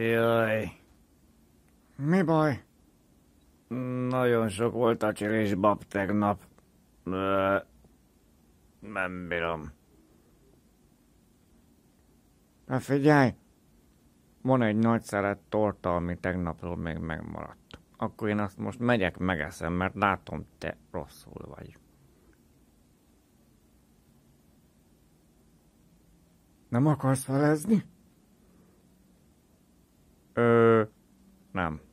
Jaj, Mi baj? nagyon sok volt a csilisbab tegnap. Nem bírom. Na figyelj! Van egy nagy szelet torta, ami tegnapról még megmaradt. Akkor én azt most megyek, megeszem, mert látom, te rosszul vagy. Nem akarsz felezni? Nem.